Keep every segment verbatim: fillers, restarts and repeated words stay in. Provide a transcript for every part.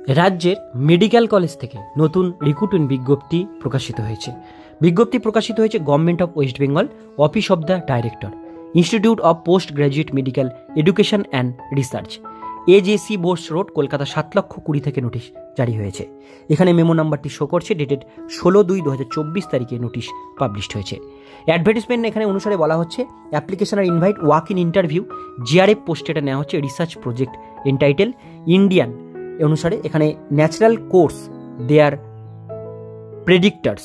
রাজ্যের medical college থেকে নতুন রিক্রুটমেন্ট বিজ্ঞপ্তি প্রকাশিত হয়েছে। বিজ্ঞপ্তি প্রকাশিত হয়েছে government of West Bengal, office of the director, institute of post graduate medical education and research, AJC Bose road, Kolkata সাত লক্ষ কুড়ি থেকে নোটিশ জারি হয়েছে। এখানে মেমো নাম্বারটি শো করছে, ডেটেড ষোলো দুই দু হাজার চব্বিশ তারিখে নোটিশ পাবলিশড হয়েছে। অ্যাডভার্টিসমেন্ট এখানে অনুসারে বলা হচ্ছে অ্যাপ্লিকেশন আর invite walk in interview, JRF পোস্টে এটা নেওয়া হচ্ছে রিসার্চ প্রজেক্ট এন্টাইটেল ইন্ডিয়ান অনুসারে এখানে natural course their predictors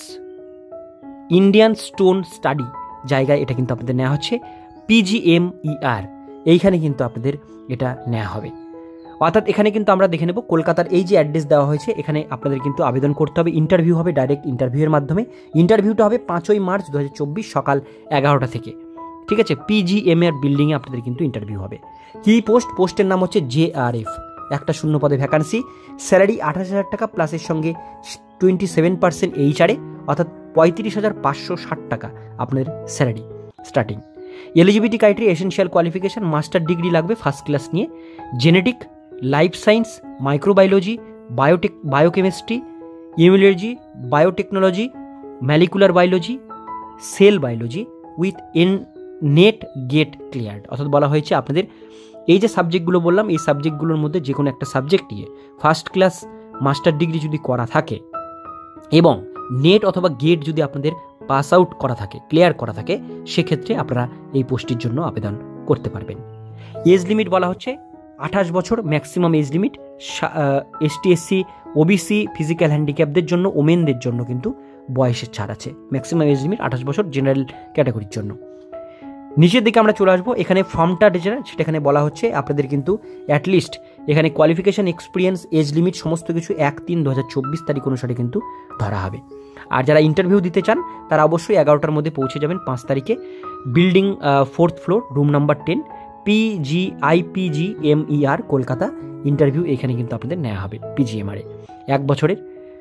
Indian stone study জায়গায় এটা কিন্তু আপনাদের নেওয়া হচ্ছে পিজিএমইআর, এইখানে কিন্তু আপনাদের এটা নেওয়া হবে। অর্থাৎ এখানে কিন্তু আমরা দেখে নেব কলকাতার এই যে অ্যাড্রেস দেওয়া হয়েছে, এখানে আপনাদের কিন্তু আবেদন করতে হবে। ইন্টারভিউ হবে ডাইরেক্ট ইন্টারভিউয়ের মাধ্যমে। ইন্টারভিউটা হবে পাঁচই মার্চ দু হাজার চব্বিশ সকাল এগারোটা থেকে, ঠিক আছে। পিজিএম এর বিল্ডিংয়ে আপনাদের কিন্তু ইন্টারভিউ হবে। কি পোস্ট? পোস্টের নাম হচ্ছে জেআরএফ, একটা শূন্য পদে ভ্যাকান্সি। স্যালারি আঠাশ হাজার টাকা প্লাসের সঙ্গে টোয়েন্টি সেভেন পার্সেন্ট এইচআরে, অর্থাৎ পঁয়ত্রিশ হাজার পাঁচশো ষাট টাকা আপনাদের salary starting. Eligibility criteria, essential qualification master degree লাগবে ফার্স্ট ক্লাস নিয়ে, genetic, life science, microbiology, biotech biochemistry, immunology, biotechnology, molecular biology, cell biology with N NET GATE cleared. অর্থাৎ বলা হয়েছে আপনাদের এই যে সাবজেক্টগুলো বললাম, এই সাবজেক্টগুলোর মধ্যে যে কোনো একটা সাবজেক্ট নিয়ে ফার্স্ট ক্লাস মাস্টার ডিগ্রি যদি করা থাকে এবং নেট অথবা গেট যদি আপনাদের পাস আউট করা থাকে, ক্লিয়ার করা থাকে, সেক্ষেত্রে আপনারা এই পোস্টের জন্য আবেদন করতে পারবেন। এজ লিমিট বলা হচ্ছে আঠাশ বছর maximum age limit. ST, SC, OBC, physical হ্যান্ডিক্যাপদের জন্য, ওমেনদের জন্য কিন্তু বয়সের ছাড় আছে। ম্যাক্সিমাম এজ লিমিট আঠাশ বছর জেনারেল ক্যাটাগরির জন্য। নিচের দিকে আমরা চলে আসবো, এখানে ফর্মটা যেটা সেটা এখানে বলা হচ্ছে আপনাদের কিন্তু অ্যাটলিস্ট এখানে কোয়ালিফিকেশান, এক্সপিরিয়েন্স, এজ লিমিট সমস্ত কিছু এক তিন দু হাজার চব্বিশ তারিখ অনুসারে কিন্তু ধরা হবে। আর যারা ইন্টারভিউ দিতে চান তারা অবশ্যই এগারোটার মধ্যে পৌঁছে যাবেন পাঁচ তারিখে। Building fourth floor, room number ten, PG IPGMER Kolkata. Interview এখানে কিন্তু আপনাদের নেওয়া হবে পিজিএমআরে এক বছরের।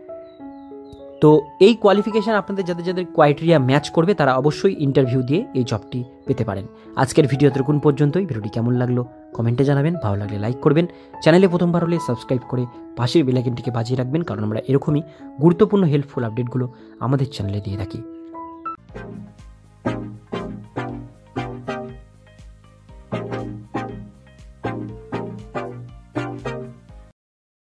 তো এই কোয়ালিফিকেশান আপনাদের যাদের যাদের ক্রাইটেরিয়া ম্যাচ করবে তারা অবশ্যই ইন্টারভিউ দিয়ে এই জবটি পেতে পারেন। আজকের ভিডিও এতক্ষণ পর্যন্তই। ভিডিওটি কেমন লাগলো কমেন্টে জানাবেন, ভালো লাগলে লাইক করবেন, চ্যানেলে প্রথমবার হলে সাবস্ক্রাইব করে পাশের বেল আইকনটিকে বাজিয়ে রাখবেন, কারণ আমরা এরকমই গুরুত্বপূর্ণ হেল্পফুল আপডেটগুলো আমাদের চ্যানেলে দিয়ে থাকি।